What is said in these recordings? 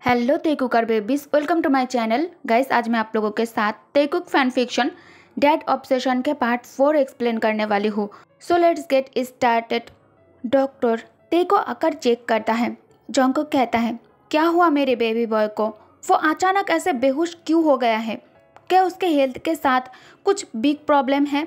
Hello Taekooker babies, welcome to my channel. Guys, आज मैं आप लोगों के साथ Taekook fan fiction dad obsession के पार्ट 4 एक्सप्लेन करने वाली हूँ। So let's get started. Doctor Tae को आकर चेक करता है। जंगकुक कहता है, क्या हुआ मेरे बेबी बॉय को? वो अचानक ऐसे बेहोश क्यों हो गया है? क्या उसके हेल्थ के साथ कुछ बिग प्रॉब्लम है?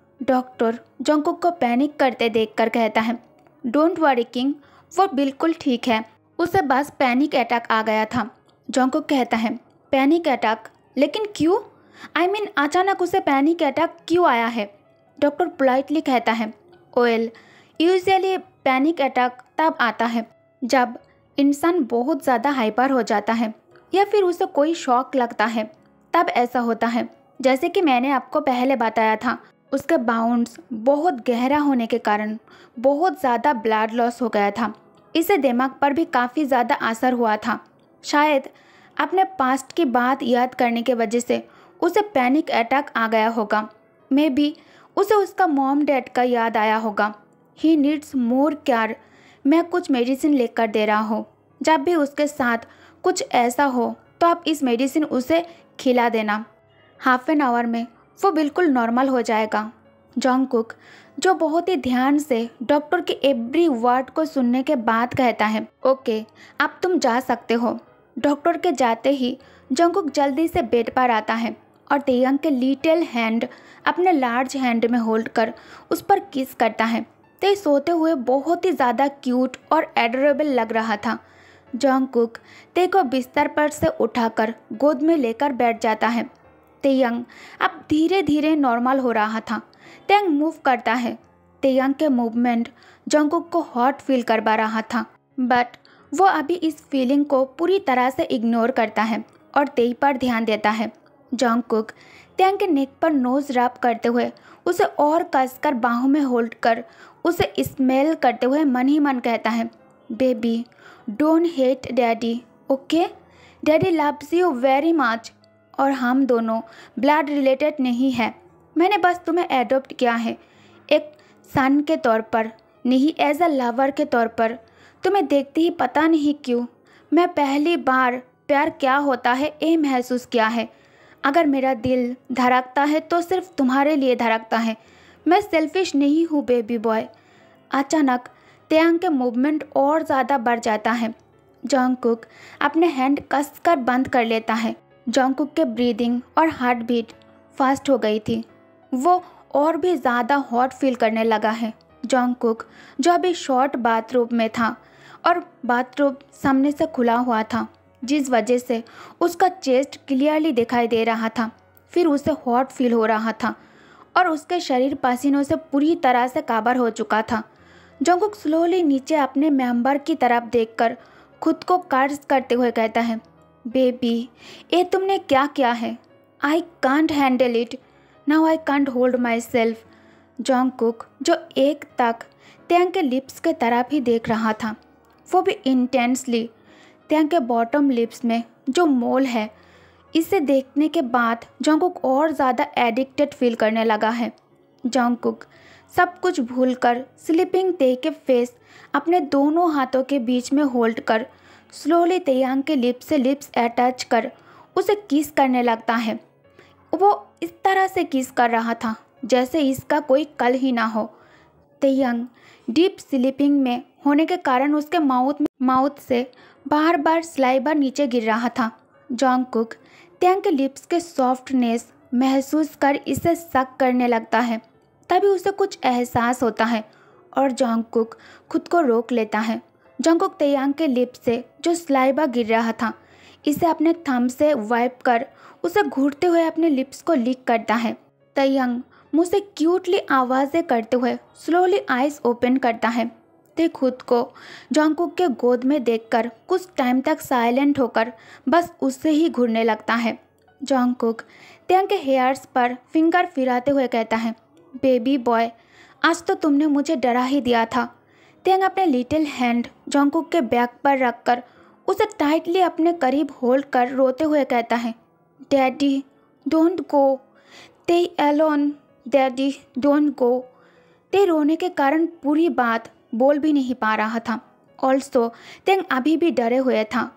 डॉक्टर जंगकुक को पैनिक करते देखकर कहता है, डोंट वरी किंग, वो बिल्कुल ठीक है, उसे बस पैनिक अटैक आ गया था। जंगकुक कहता है, पैनिक अटैक? लेकिन क्यों? आई मीन अचानक उसे पैनिक अटैक क्यों आया है? डॉक्टर पोलाइटली कहता है, वेल यूजुअली पैनिक अटैक तब आता है जब इंसान बहुत ज़्यादा हाइपर हो जाता है या फिर उसे कोई शॉक लगता है, तब ऐसा होता है। जैसे कि मैंने आपको पहले बताया था, उसके बाउंड्स बहुत गहरा होने के कारण बहुत ज़्यादा ब्लड लॉस हो गया था। इससे दिमाग पर भी काफ़ी ज़्यादा असर हुआ था। शायद अपने पास्ट की बात याद करने की वजह से उसे पैनिक अटैक आ गया होगा। मे बी उसे उसका मॉम डैड का याद आया होगा। He needs more care. मैं कुछ मेडिसिन लेकर दे रहा हूँ। जब भी उसके साथ कुछ ऐसा हो तो आप इस मेडिसिन उसे खिला देना। हाफ एन आवर में वो बिल्कुल नॉर्मल हो जाएगा। जंगकुक, जो बहुत ही ध्यान से डॉक्टर के एवरी वर्ड को सुनने के बाद कहता है, ओके अब तुम जा सकते हो। डॉक्टर के जाते ही जंगकुक जल्दी से बेड पर आता है और तेयंग के लिटिल हैंड अपने लार्ज हैंड में होल्ड कर उस पर किस करता है। ते सोते हुए बहुत ही ज़्यादा क्यूट और एडोरेबल लग रहा था। जंगकुक ते को बिस्तर पर से उठाकर गोद में लेकर बैठ जाता है। तेयंग अब धीरे धीरे नॉर्मल हो रहा था। तेयंग मूव करता है। तेयंग के मूवमेंट जंगकुक को हॉट फील करवा रहा था, बट वो अभी इस फीलिंग को पूरी तरह से इग्नोर करता है और तेई पर ध्यान देता है। जंगकुक तेयंग के नेक पर नोज रब करते हुए उसे और कसकर बाहों में होल्ड कर उसे स्मेल करते हुए मन ही मन कहता है, baby don't hate daddy, okay? Daddy loves you very much और हम दोनों ब्लड रिलेटेड नहीं है। मैंने बस तुम्हें एडॉप्ट किया है, एक सन के तौर पर, नहीं एज अ लवर के तौर पर। तुम्हें देखते ही पता नहीं क्यों मैं पहली बार प्यार क्या होता है ये महसूस किया है। अगर मेरा दिल धड़कता है तो सिर्फ तुम्हारे लिए धड़कता है। मैं सेल्फिश नहीं हूँ बेबी बॉय। अचानक तेयंग के मूवमेंट और ज़्यादा बढ़ जाता है। जंगकुक अपने हैंड कसकर बंद कर लेता है। जंगकुक के ब्रीदिंग और हार्ट बीट फास्ट हो गई थी। वो और भी ज़्यादा हॉट फील करने लगा है। जंगकुक, जो अभी शॉर्ट बाथरूम में था और बाथरूम सामने से खुला हुआ था, जिस वजह से उसका चेस्ट क्लियरली दिखाई दे रहा था, फिर उसे हॉट फील हो रहा था और उसके शरीर पसीनों से पूरी तरह से काबर हो चुका था। जंगकुक स्लोली नीचे अपने मेंबर की तरफ देखकर खुद को कर्ज करते हुए कहता है, बेबी ये तुमने क्या किया है? I can't handle it now, I can't hold myself. Jungkook, जो एक तक तेयंग के लिप्स के तरफ ही देख रहा था, वो भी इंटेंसली तेयंग के बॉटम लिप्स में जो मोल है, इसे देखने के बाद जंगकुक और ज़्यादा एडिक्टेड फील करने लगा है। जंगकुक सब कुछ भूलकर स्लीपिंग ते के फेस अपने दोनों हाथों के बीच में होल्ड कर स्लोली तेयंग के लिप्स से लिप्स अटैच कर उसे किस करने लगता है। वो इस तरह से किस कर रहा था जैसे इसका कोई कल ही ना हो। तेयंग डीप स्लीपिंग में होने के कारण उसके माउथ से बार बार स्लाइबर नीचे गिर रहा था। जंगकुक तेयंग के लिप्स के सॉफ्टनेस महसूस कर इसे शक करने लगता है। तभी उसे कुछ एहसास होता है और जंगकुक खुद को रोक लेता है। जंगकुक तेयंग के लिप्स से जो स्लाइबा गिर रहा था, इसे अपने थंब से वाइप कर उसे घूरते हुए अपने लिप्स को लिक करता है। तेयंग मुँह से क्यूटली आवाज़ें करते हुए स्लोली आइज ओपन करता है। ते खुद को जंगकुक के गोद में देखकर कुछ टाइम तक साइलेंट होकर बस उससे ही घूरने लगता है। जंगकुक तेयंग के हेयर्स पर फिंगर फिराते हुए कहता है, बेबी बॉय आज तो तुमने मुझे डरा ही दिया था। तेयंग अपने लिटिल हैंड जंगकुक के बैक पर रखकर उसे टाइटली अपने करीब होल्ड कर रोते हुए कहता है, डैडी डोंट गो, ते अलोन, डैडी डोंट गो। ते रोने के कारण पूरी बात बोल भी नहीं पा रहा था। ऑल्सो तेयंग अभी भी डरे हुए था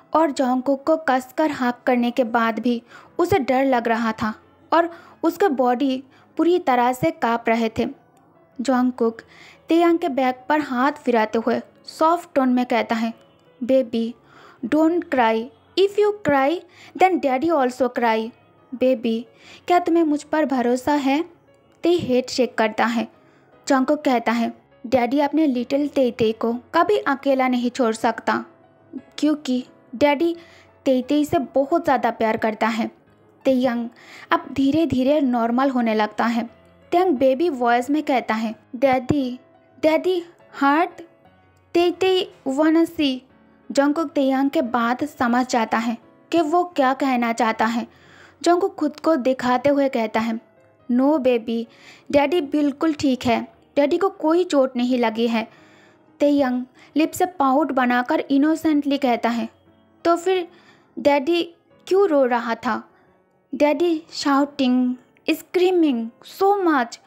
और जॉन्गकुक को कसकर हाँक करने के बाद भी उसे डर लग रहा था और उसके बॉडी पूरी तरह से काँप रहे थे। जॉन्गकुक तेयांग के बैग पर हाथ फिराते हुए सॉफ्ट टोन में कहता है, baby don't cry, if you cry then daddy also cry. Baby क्या तुम्हें मुझ पर भरोसा है? ते हेड शेक करता है। जॉन्गकुक कहता है, डैडी अपने लिटिल तेई को कभी अकेला नहीं छोड़ सकता क्योंकि डैडी तेई से बहुत ज़्यादा प्यार करता है। तेयांग अब धीरे धीरे नॉर्मल होने लगता है। तेयांग बेबी वॉइस में कहता है, डैडी हार्ट तेई वाना सी। जॉन्गकुक तेयांग के बात समझ जाता है कि वो क्या कहना चाहता है। जॉन्गकुक खुद को दिखाते हुए कहता है, नो बेबी, डैडी बिल्कुल ठीक है, डैडी को कोई चोट नहीं लगी है। तेयांग लिप से पाउट बनाकर इनोसेंटली कहता है, तो फिर डैडी क्यों रो रहा था? Daddy shouting screaming so much,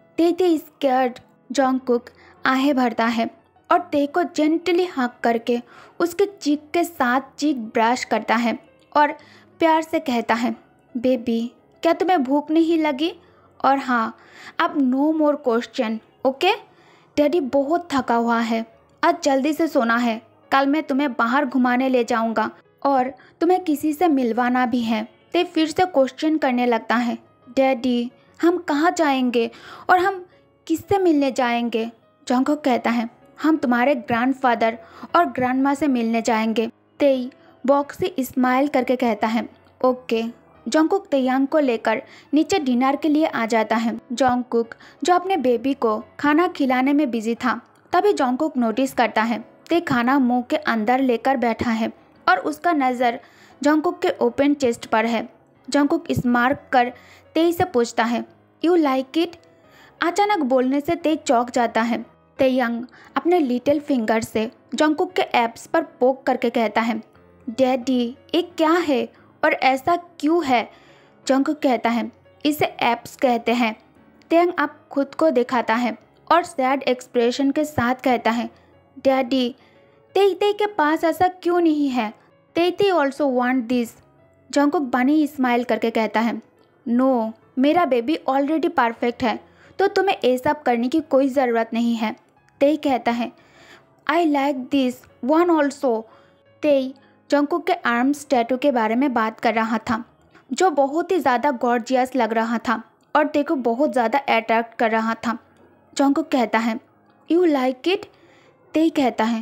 Tae scared. Jungkook आहें भरता है और ते को जेंटली हाँक करके उसके चीक के साथ चीक ब्रश करता है और प्यार से कहता है, बेबी क्या तुम्हें भूख नहीं लगी? और हाँ, अब no more question, okay? Daddy बहुत थका हुआ है, आज जल्दी से सोना है, कल मैं तुम्हें बाहर घुमाने ले जाऊंगा और तुम्हें किसी से मिलवाना भी है। ते फिर से क्वेश्चन करने लगता है, डैडी हम कहाँ जाएंगे और हम किससे मिलने जाएंगे? जॉन्गकुक कहता है, हम तुम्हारे ग्रैंडफादर और ग्रैंडमा से मिलने जाएंगे। तेई बॉक्स से स्माइल करके कहता है, ओके। जॉन्गकुक तेयांग को लेकर नीचे डिनर के लिए आ जाता है। जॉन्गकुक जो अपने बेबी को खाना खिलाने में बिजी था, तभी जॉन्गकुक नोटिस करता है ते खाना मुंह के अंदर लेकर बैठा है और उसका नज़र जॉन्गकुक के ओपन चेस्ट पर है। जॉन्गकुक स्मार्ट कर तेई से पूछता है, यू लाइक इट? अचानक बोलने से ते चौंक जाता है। तेयांग अपने लिटिल फिंगर से जॉन्गकुक के एब्स पर पोक करके कहता है, डैडी ये क्या है और ऐसा क्यों है? जॉन्गकुक कहता है, इसे एब्स कहते हैं। तेयांग अब खुद को दिखाता है और सैड एक्सप्रेशन के साथ कहता है, डैडी तेई के पास ऐसा क्यों नहीं है? तेई ऑल्सो वांट दिस। जॉन्गकुक बनी स्माइल करके कहता है, नो मेरा बेबी ऑलरेडी परफेक्ट है, तो तुम्हें ये सब करने की कोई ज़रूरत नहीं है। तेई कहता है, I like this one also. Tae Jungkook के आर्म्स टैटू के बारे में बात कर रहा था, जो बहुत ही ज़्यादा गॉर्जियस लग रहा था और तेई को बहुत ज़्यादा अट्रैक्ट कर रहा था। जॉन्गकुक कहता है, यू लाइक इट? तेई कहता है,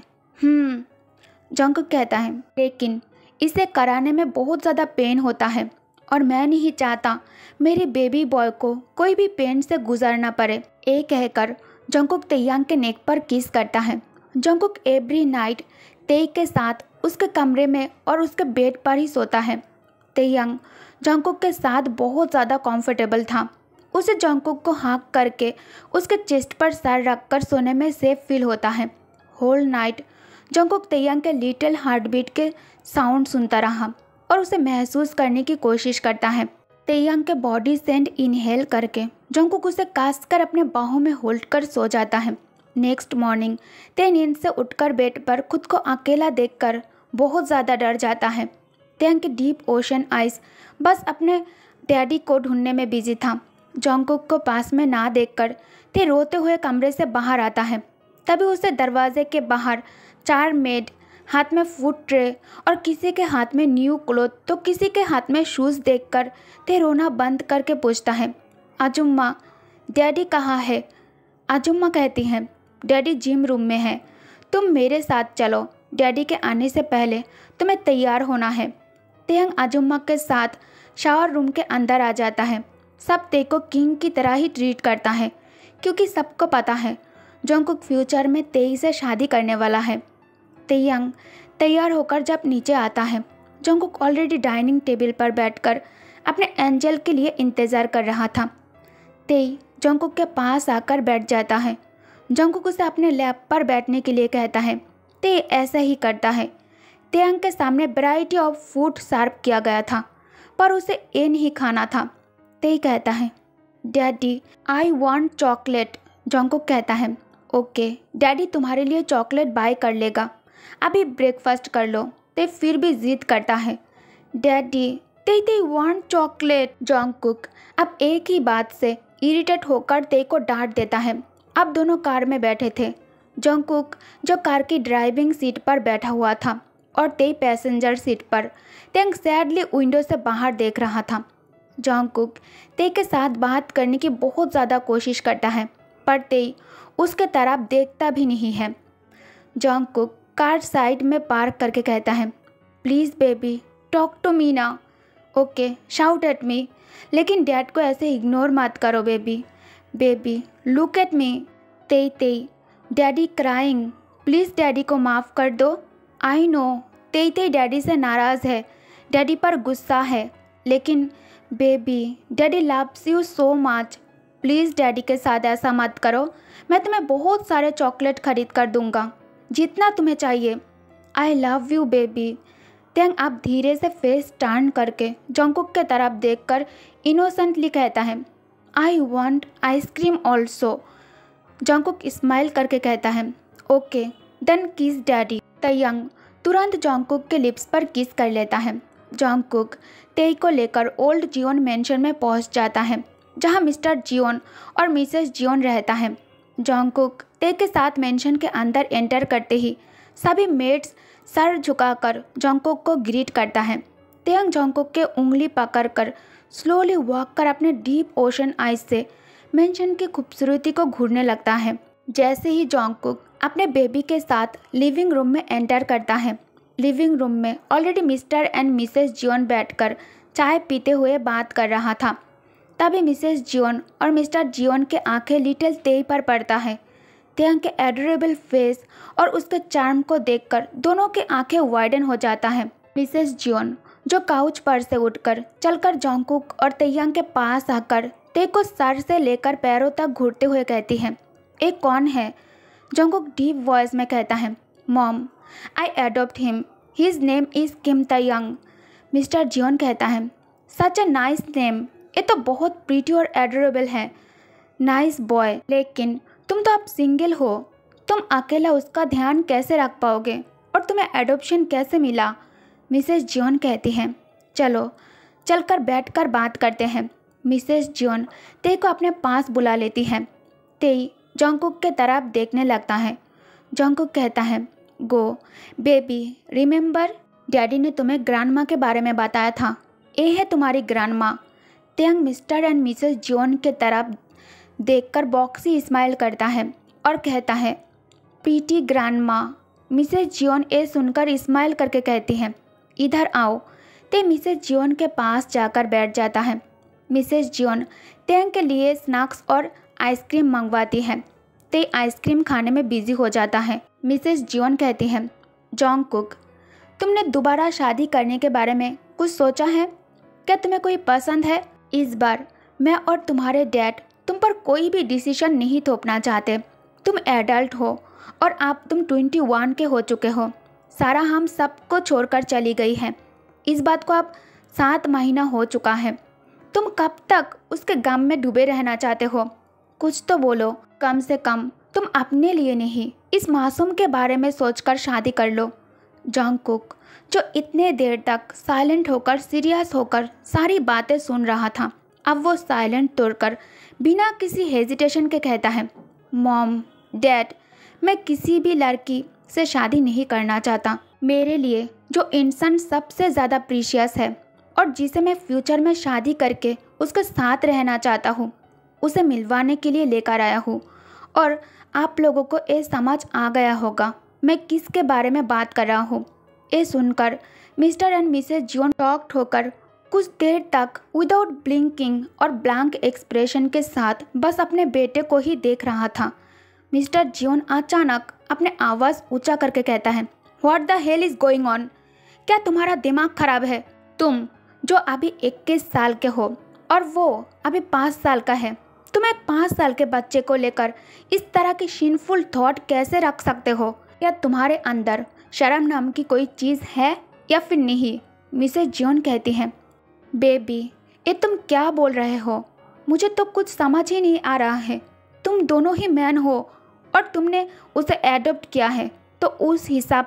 जॉन्गकुक कहता है, लेकिन इसे कराने में बहुत ज़्यादा पेन होता है और मैं नहीं चाहता मेरे बेबी बॉय को कोई भी पेन से गुजरना पड़े। ये कहकर जॉन्गकुक तेयांग के नेक पर किस करता है। जॉन्गकुक एवरी नाइट तेई के साथ उसके कमरे में और उसके बेड पर ही सोता है। तेयांग जॉन्गकुक के साथ बहुत ज़्यादा कंफर्टेबल था। उसे जॉन्गकुक को हाँक करके उसके चेस्ट पर सर रखकर सोने में सेफ फील होता है। होल नाइट जॉन्गकुक तेयांग के लिटिल हार्ट बीट के साउंड सुनता रहा और उसे महसूस करने की कोशिश करता है। तेयांग के बॉडी सेंट इनहेल करके जॉन्गकुक उसे कसकर अपने बाहों में होल्ड कर सो जाता है। नेक्स्ट मॉर्निंग ते नींद से उठकर बेड पर खुद को अकेला देखकर बहुत ज़्यादा डर जाता है। तेयांग के डीप ओशन आइज बस अपने डैडी को ढूंढने में बिजी था। जॉन्गकुक को पास में ना देखकर ते रोते हुए कमरे से बाहर आता है। तभी उसे दरवाजे के बाहर 4 मेड हाथ में फूड ट्रे और किसी के हाथ में न्यू क्लोथ तो किसी के हाथ में शूज़ देखकर ते रोना बंद करके पूछता है, आजुम्मा डैडी कहाँ है? आजुम्मा कहती हैं, डैडी जिम रूम में है, तुम मेरे साथ चलो, डैडी के आने से पहले तुम्हें तैयार होना है। तेयांग आजुम्मा के साथ शावर रूम के अंदर आ जाता है। सब ते को किंग की तरह ही ट्रीट करता है क्योंकि सबको पता है जॉन्गकुक फ्यूचर में तेई से शादी करने वाला है। तेयांग तैयार होकर जब नीचे आता है, जॉन्गकुक ऑलरेडी डाइनिंग टेबल पर बैठकर अपने एंजल के लिए इंतज़ार कर रहा था। तेई जॉन्गकुक के पास आकर बैठ जाता है। जॉन्गकुक उसे अपने लैप पर बैठने के लिए कहता है। ते ऐसा ही करता है। तेयांग के सामने वैरायटी ऑफ फूड सर्व किया गया था, पर उसे ये नहीं खाना था। ते कहता है, daddy I want chocolate. Jungkook कहता है, ओके डैडी तुम्हारे लिए चॉकलेट बाय कर लेगा, अभी ब्रेकफास्ट कर लो। ते फिर भी जिद करता है। डैडी ते वांट चॉकलेट। जॉन्गकुक अब एक ही बात से इरिटेट होकर ते को डांट देता है। अब दोनों कार में बैठे थे। जॉन्गकुक जो कार की ड्राइविंग सीट पर बैठा हुआ था और ते पैसेंजर सीट पर। टेंग सैडली विंडो से बाहर देख रहा था। जॉन्गकुक ते के साथ बात करने की बहुत ज़्यादा कोशिश करता है, पर ते उसके तरफ देखता भी नहीं है। जॉन्गकुक कार साइड में पार्क करके कहता है, please baby talk to me ना। ओके शाउट एट मी, लेकिन डैड को ऐसे इग्नोर मत करो baby. Baby look at me. Tae daddy crying, please daddy को माफ़ कर दो। आई नो ते डैडी से नाराज़ है, डैडी पर गुस्सा है, लेकिन baby daddy loves you so much. Please daddy के साथ ऐसा मत करो। मैं तुम्हें बहुत सारे चॉकलेट खरीद कर दूंगा, जितना तुम्हें चाहिए। I love you baby. Taeng अब धीरे से फेस टर्न करके जॉन्गकुक के तरफ देखकर इनोसेंटली कहता है, I want ice cream also. Jungkook smile करके कहता है, okay then kiss daddy. Taeyang तुरंत जॉन्गकुक के लिप्स पर किस कर लेता है। जॉन्गकुक ते को लेकर ओल्ड जियोन मेंशन में पहुंच जाता है, जहां मिस्टर जियोन और मिसेस जियोन रहता है। जॉन्गकुक ते के साथ मेंशन के अंदर एंटर करते ही सभी मेट्स सर झुकाकर जॉन्गकुक को ग्रीट करता है। तेयंग जॉन्गकुक के उंगली पकड़कर स्लोली वॉक कर अपने डीप ओशन आइज से मेंशन की खूबसूरती को घूरने लगता है। जैसे ही जॉन्गकुक अपने बेबी के साथ लिविंग रूम में एंटर करता है, लिविंग रूम में already Mr and Mrs Jeon बैठकर चाय पीते हुए बात कर रहा था। तभी मिसेस जियोन और मिस्टर जियोन के आंखें लिटिल ते पर पड़ता है। तेयंग के एडोरेबल फेस और उसके चार्म को देखकर दोनों की आंखें वाइडन हो जाता है। मिसेस जियोन जो काउच पर से उठकर चलकर जॉन्गकुक और तेयंग के पास आकर ते को सर से लेकर पैरों तक घूरते हुए कहती है, एक कौन है। जॉन्गकुक डीप वॉइस में कहता है, mom I adopt him, his name is Kim Taeyang. Mr Jeon कहता है, सच ए नाइस नेम, ये तो बहुत प्रीटी और एडोरेबल है। नाइस बॉय, लेकिन तुम तो अब सिंगल हो, तुम अकेला उसका ध्यान कैसे रख पाओगे और तुम्हें एडॉप्शन कैसे मिला। मिसेस जियोन कहती हैं, चलो चलकर बैठकर बात करते हैं। मिसेस जियोन ते को अपने पास बुला लेती है। ते जॉन्गकुक के तरफ देखने लगता है। जॉन्गकुक कहता है, गो बेबी रिमेंबर, डैडी ने तुम्हें ग्रैंडमा के बारे में बताया था, ये है तुम्हारी grandma. Taeyang Mr and Mrs Jeon के तरफ देखकर बॉक्सी स्माइल करता है और कहता है, प्रीटी ग्रैंडमा। मिसेस जियोन ये सुनकर स्माइल करके कहती है, इधर आओ। ते मिसेस जियोन के पास जाकर बैठ जाता है। मिसेस जियोन तेयंग के लिए स्नैक्स और आइसक्रीम मंगवाती है। ते आइसक्रीम खाने में बिजी हो जाता है। मिसेस जियोन कहती है, जॉन्गकुक तुमने दोबारा शादी करने के बारे में कुछ सोचा है? क्या तुम्हें कोई पसंद है? इस बार मैं और तुम्हारे डैड तुम पर कोई भी डिसीजन नहीं थोपना चाहते। तुम एडल्ट हो और अब तुम 21 के हो चुके हो। सारा हम सबको छोड़कर चली गई है। इस बात को अब 7 महीना हो चुका है। तुम कब तक उसके गम में डूबे रहना चाहते हो? कुछ तो बोलो। कम से कम तुम अपने लिए नहीं, इस मासूम के बारे में सोचकर शादी कर लो। जॉन्गकुक जो इतने देर तक साइलेंट होकर सीरियस होकर सारी बातें सुन रहा था, अब वो साइलेंट तोड़कर बिना किसी हेजिटेशन के कहता है, मॉम डैड मैं किसी भी लड़की से शादी नहीं करना चाहता। मेरे लिए जो इंसान सबसे ज़्यादा प्रीशियस है और जिसे मैं फ्यूचर में शादी करके उसके साथ रहना चाहता हूँ, उसे मिलवाने के लिए लेकर आया हूँ। और आप लोगों को ये समझ आ गया होगा मैं किसके बारे में बात कर रहा हूँ। ये सुनकर Mr and Mrs Jeon shocked होकर कुछ देर तक विदाउट ब्लिंकिंग और ब्लैंक एक्सप्रेशन के साथ बस अपने बेटे को ही देख रहा था। मिस्टर जियोन अचानक अपने आवाज़ ऊंचा करके कहता है, what the hell is going on? क्या तुम्हारा दिमाग खराब है? तुम जो अभी 21 साल के हो और वो अभी 5 साल का है, तुम एक 5 साल के बच्चे को लेकर इस तरह की शिनफुल थॉट कैसे रख सकते हो? क्या तुम्हारे अंदर शर्म नाम की कोई चीज़ है या फिर नहीं? मिसेस जियोन कहती हैं, बेबी ये तुम क्या बोल रहे हो? मुझे तो कुछ समझ ही नहीं आ रहा है। तुम दोनों ही मैन हो और तुमने उसे एडॉप्ट किया है, तो उस हिसाब से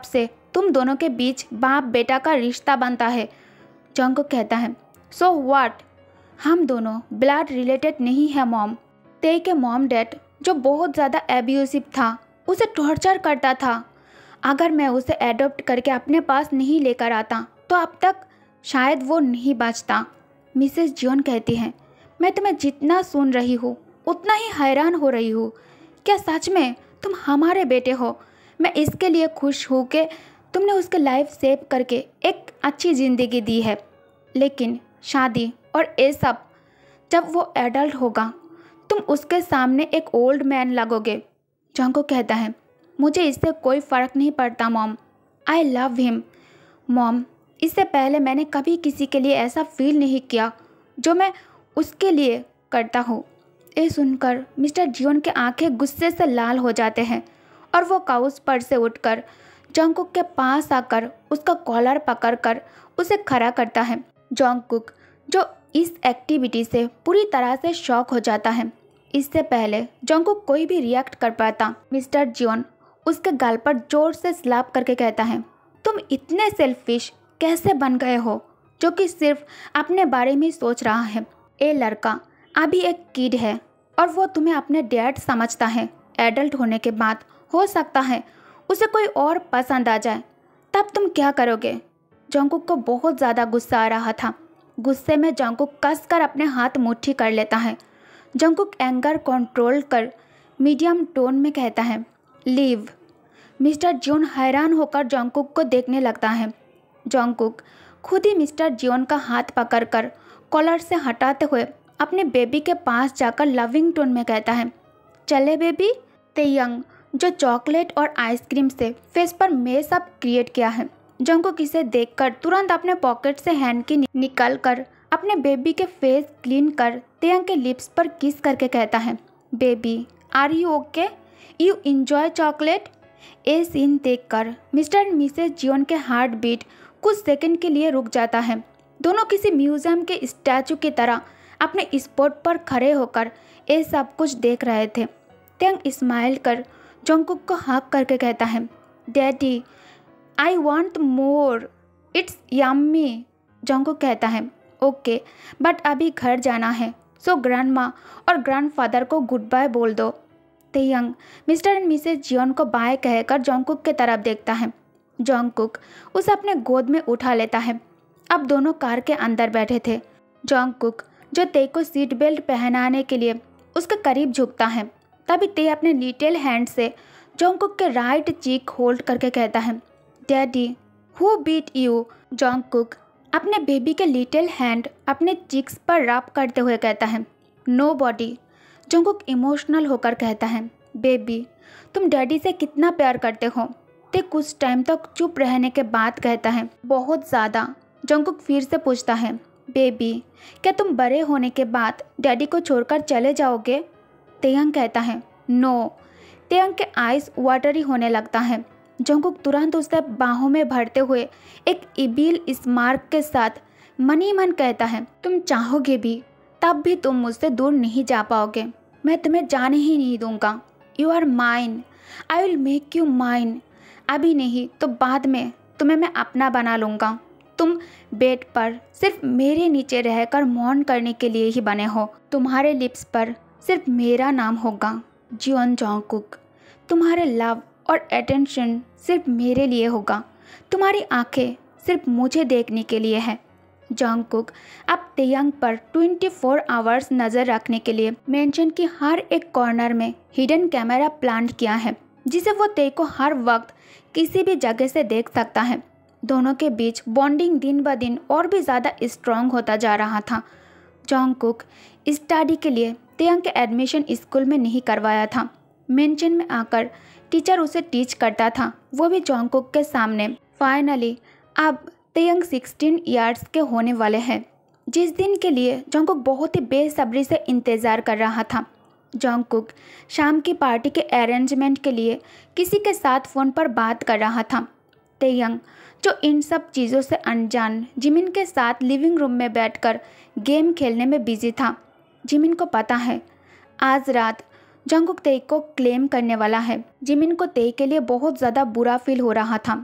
तुम दोनों के बीच बाप बेटा का रिश्ता बनता है। जंगकुक कहता है, सो व्हाट, हम दोनों ब्लड रिलेटेड नहीं है मॉम। ते के मॉम डैड जो बहुत ज़्यादा एब्यूसिव था, उसे टॉर्चर करता था। अगर मैं उसे एडॉप्ट करके अपने पास नहीं लेकर आता तो अब तक शायद वो नहीं बचता। मिसेस जियोन कहती हैं, मैं तुम्हें जितना सुन रही हूँ उतना ही हैरान हो रही हूँ। क्या सच में तुम हमारे बेटे हो? मैं इसके लिए खुश हूँ कि तुमने उसके लाइफ सेव करके एक अच्छी ज़िंदगी दी है, लेकिन शादी और ये सब, जब वो एडल्ट होगा तुम उसके सामने एक ओल्ड मैन लगोगे। जंगकुक कहता है, मुझे इससे कोई फ़र्क नहीं पड़ता mom, I love him. Mom, इससे पहले मैंने कभी किसी के लिए ऐसा फील नहीं किया जो मैं उसके लिए करता हूँ। ये सुनकर मिस्टर जियोन के आंखें गुस्से से लाल हो जाते हैं और वो काउच पर से उठकर जंगकुक के पास आकर उसका कॉलर पकड़कर उसे खड़ा करता है। जंगकुक जो इस एक्टिविटी से पूरी तरह से शॉक हो जाता है। इससे पहले जंगकुक कोई भी रिएक्ट कर पाता, मिस्टर जियोन उसके गाल पर जोर से स्लैप करके कहता है, तुम इतने सेल्फिश कैसे बन गए हो जो कि सिर्फ अपने बारे में सोच रहा है। ये लड़का अभी एक किड है और वो तुम्हें अपने डैड समझता है। एडल्ट होने के बाद हो सकता है उसे कोई और पसंद आ जाए, तब तुम क्या करोगे? जंगकुक को बहुत ज़्यादा गुस्सा आ रहा था। गुस्से में जंगकुक कसकर अपने हाथ मुट्ठी कर लेता है। जंगकुक एंगर कंट्रोल कर मीडियम टोन में कहता है, लीव। मिस्टर जियोन हैरान होकर जंगकुक को देखने लगता है। जंगकुक खुद ही मिस्टर जियोन का हाथ पकड़कर कॉलर से हटाते हुए अपने बेबी के पास जाकर लविंग टोन में कहता है, चले बेबी। तेयंग जो चॉकलेट और आइसक्रीम से फेस पर मेकअप क्रिएट किया है, जंगकुक इसे देखकर तुरंत अपने पॉकेट से हैंड की निकाल कर अपने बेबी के फेस क्लीन कर तेयंग के लिप्स पर किस करके कहता है, baby are you okay, you enjoy chocolate. ये सीन देखकर मिस्टर एंड मिसेस जियोन के हार्ट बीट कुछ सेकंड के लिए रुक जाता है। दोनों किसी म्यूजियम के स्टैचू की तरह अपने स्पॉट पर खड़े होकर ये सब कुछ देख रहे थे। तेयंग स्माइल कर जंगकुक को हक करके कहता है, daddy I want more, it's yummy. Jungkook कहता है, ओके बट अभी घर जाना है, सो ग्रैंडमा और ग्रैंडफादर को गुड बाय बोल दो। Taeyang Mr and Mrs Jeon को बाय कहकर जंगकुक की तरफ देखता है। जंगकुक उसे अपने गोद में उठा लेता है। अब दोनों कार के अंदर बैठे थे। जंगकुक जो ते को सीट बेल्ट पहनाने के लिए उसके करीब झुकता है, तभी ते अपने लिटिल हैंड से जंगकुक के राइट चीक होल्ड करके कहता है, daddy who beat you. Jungkook अपने बेबी के लिटिल हैंड अपने चीक्स पर रब करते हुए कहता है, नो बॉडी। जंगकुक इमोशनल होकर कहता है, बेबी तुम डैडी से कितना प्यार करते हो। ते कुछ टाइम तक चुप रहने के बाद कहता है, बहुत ज़्यादा। जंगकुक फिर से पूछता है, बेबी क्या तुम बड़े होने के बाद डैडी को छोड़कर चले जाओगे? तेयंग कहता है, नो। तेयंग के आइज वाटरी होने लगता है। जंगकुक तुरंत उसे बाहों में भरते हुए एक इबिल स्मार्क के साथ मन ही मन कहता है, तुम चाहोगे भी तब भी तुम मुझसे दूर नहीं जा पाओगे। मैं तुम्हें जाने ही नहीं दूंगा। You are mine, I will make you mine. अभी नहीं तो बाद में तुम्हें मैं अपना बना लूँगा। तुम बेड पर सिर्फ मेरे नीचे रहकर मौन करने के लिए ही बने हो। तुम्हारे लिप्स पर सिर्फ मेरा नाम होगा, जियोन जंगकुक। तुम्हारे लव और अटेंशन सिर्फ मेरे लिए होगा। तुम्हारी आंखें सिर्फ मुझे देखने के लिए है। जंगकुक अब तेयंग पर 24 आवर्स नज़र रखने के लिए मेंशन की हर एक कॉर्नर में हिडन कैमरा प्लांट किया है, जिसे वो ते को हर वक्त किसी भी जगह से देख सकता है। दोनों के बीच बॉन्डिंग दिन ब दिन और भी ज़्यादा स्ट्रॉन्ग होता जा रहा था। जंगकुक स्टडी के लिए तेयंग के एडमिशन स्कूल में नहीं करवाया था। मेंशन में आकर टीचर उसे टीच करता था, वो भी जंगकुक के सामने। फाइनली अब तेयंग 16 ईयर्स के होने वाले हैं, जिस दिन के लिए जंगकुक बहुत ही बेसब्री से इंतज़ार कर रहा था। जंगकुक शाम की पार्टी के अरेंजमेंट के लिए किसी के साथ फ़ोन पर बात कर रहा था। तेयंग जो इन सब चीज़ों से अनजान जिमिन के साथ लिविंग रूम में बैठकर गेम खेलने में बिजी था। जिमिन को पता है आज रात जंगकुक ते को क्लेम करने वाला है। जिमिन को ते के लिए बहुत ज़्यादा बुरा फील हो रहा था।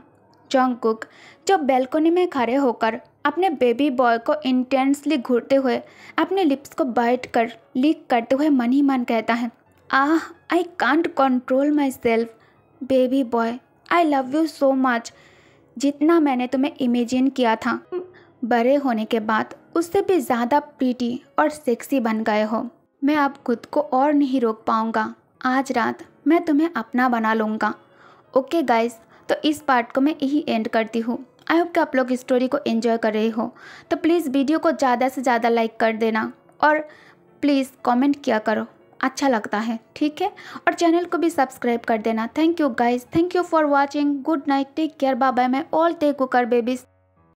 जंगकुक जो बैल्कनी में खड़े होकर अपने बेबी बॉय को इंटेंसली घूरते हुए अपने लिप्स को बाइट कर लीक करते हुए मन ही मन कहता है, ah I can't control myself baby boy, I love you so much. जितना मैंने तुम्हें इमेजिन किया था, बड़े होने के बाद उससे भी ज़्यादा प्रीटी और सेक्सी बन गए हो। मैं अब खुद को और नहीं रोक पाऊँगा। आज रात मैं तुम्हें अपना बना लूँगा। ओके गाइस, तो इस पार्ट को मैं यही एंड करती हूँ। आई होप कि आप लोग स्टोरी को एंजॉय कर रहे हो। तो प्लीज़ वीडियो को ज़्यादा से ज़्यादा लाइक कर देना और प्लीज़ कमेंट किया करो, अच्छा लगता है, ठीक है। और चैनल को भी सब्सक्राइब कर देना। Thank you guys, thank you for watching. Good night, take care, bye bye. मैं ऑल टेक कुकर बेबीज।